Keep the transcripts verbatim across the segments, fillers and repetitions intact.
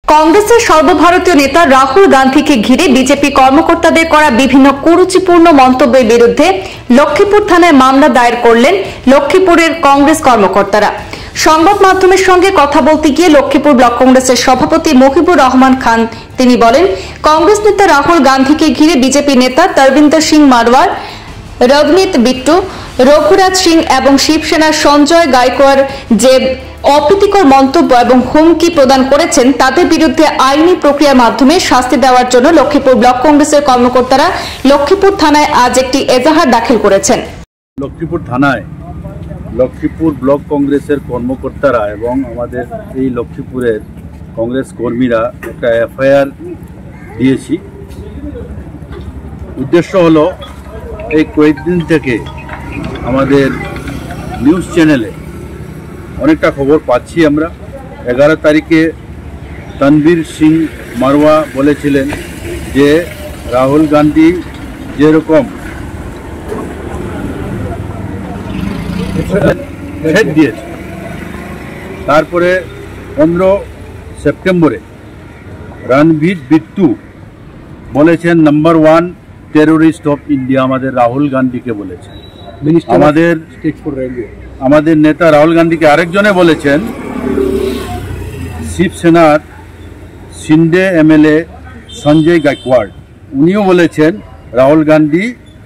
কংগ্রেসের সর্বভারতীয় নেতা রাহুল গান্ধীকে ঘিরে বিজেপি কর্মকর্তাদের করা বিভিন্ন কুরুচিপূর্ণ মন্তব্যের বিরুদ্ধে লক্ষ্মীপুর থানায় মামলা দায়ের করলেন লক্ষ্মীপুরের কংগ্রেস কর্মকর্তারা। সংবাদ মাধ্যমের সঙ্গে কথা বলতে গিয়ে লক্ষ্মীপুর ব্লক কংগ্রেসের সভাপতি মহিবুর রহমান খান তিনি বলেন, কংগ্রেস নেতা রাহুল গান্ধীকে ঘিরে বিজেপি নেতা তরবিন্দর সিং মারওয়ার, রবনীত বিট্টু, রঘুরাজ সিং এবং শিবসেনার সঞ্জয় গায়কোয়াড় যে অপ্রীতিকর মন্তব্য এবং হুমকি প্রদান করেছেন তাদের বিরুদ্ধে আইনি প্রক্রিয়ার মাধ্যমে শাস্তি দেওয়ার জন্য লক্ষ্মীপুর ব্লক কংগ্রেসের কর্মকর্তারা লক্ষ্মীপুর থানায় আজ একটি এজাহার দাখিল করেছেন। লক্ষ্মীপুর থানায় লক্ষ্মীপুর ব্লক কংগ্রেসের কর্মকর্তারা এবং আমাদের এই লক্ষ্মীপুরের কংগ্রেস কর্মীরা একটা এফআইআর দিয়েছি। উদ্দেশ্য হলো এই কয়েকদিন থেকে আমাদের নিউজ চ্যানেলে অনেকটা খবর পাচ্ছি আমরা। এগারো তারিখে তনবীর সিং মারওয়া বলেছিলেন যে রাহুল গান্ধী যেরকম হেড দিয়েছে, তারপরে পনেরো সেপ্টেম্বরে রণবীর বিট্টু বলেছেন number one terrorist of India, আমাদের রাহুল গান্ধীকে বলেছেন। আমাদের আমাদের নেতা রাহুল গান্ধীকে আরেকজনে বলেছেন শিবসেনার সিন্ডে এমএলএ সঞ্জয় গায়কোয়াড়, উনিও বলেছেন রাহুল গান্ধী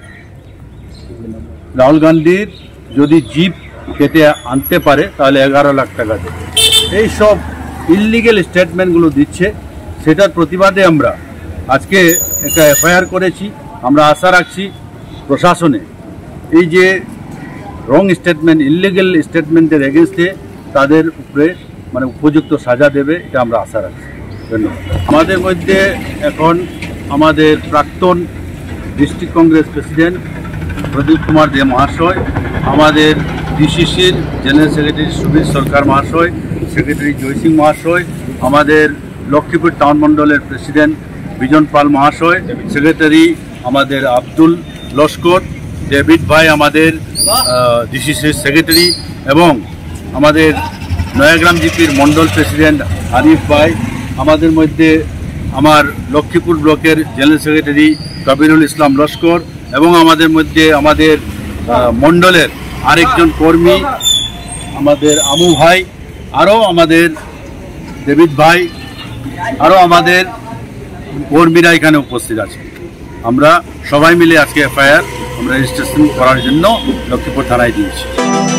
রাহুল গান্ধীর যদি জিপ কেটে আনতে পারে তাহলে এগারো লাখ টাকা দেবে। এই সব ইললিগেল স্টেটমেন্টগুলো দিচ্ছে, সেটার প্রতিবাদে আমরা আজকে একটা এফআইআর করেছি। আমরা আশা রাখছি প্রশাসনে এই যে রং স্টেটমেন্ট, ইললিগেল স্টেটমেন্টের এগেনস্টে তাদের উপরে মানে উপযুক্ত সাজা দেবে, এটা আমরা আশা রাখছি। ধন্যবাদ। আমাদের মধ্যে এখন আমাদের প্রাক্তন district Congress president Pradip Kumar De মহাশয়, আমাদের ডিসিসির জেনারেল সেক্রেটারি সুবীর সরকার মহাশয়, সেক্রেটারি জয় সিং মহাশয়, আমাদের লক্ষ্মীপুর টাউন মণ্ডলের প্রেসিডেন্ট বিজন পাল মহাশয়, সেক্রেটারি আমাদের আব্দুল লস্কর, ডেভিড ভাই আমাদের ডিসিসির সেক্রেটারি, এবং আমাদের নয়াগ্রাম জিপির মণ্ডল প্রেসিডেন্ট হানিফ ভাই, আমাদের মধ্যে আমার লক্ষ্মীপুর ব্লকের জেনারেল সেক্রেটারি কবিরুল ইসলাম লস্কর, এবং আমাদের মধ্যে আমাদের মণ্ডলের আরেকজন কর্মী আমাদের আমু ভাই, আরও আমাদের ডেভিড ভাই, আরও আমাদের কর্মীরা এখানে উপস্থিত আছে। আমরা সবাই মিলে আজকে এফআইআর আমরা রেজিস্ট্রেশন করার জন্য লক্ষ্মীপুর থানায় দিয়েছি।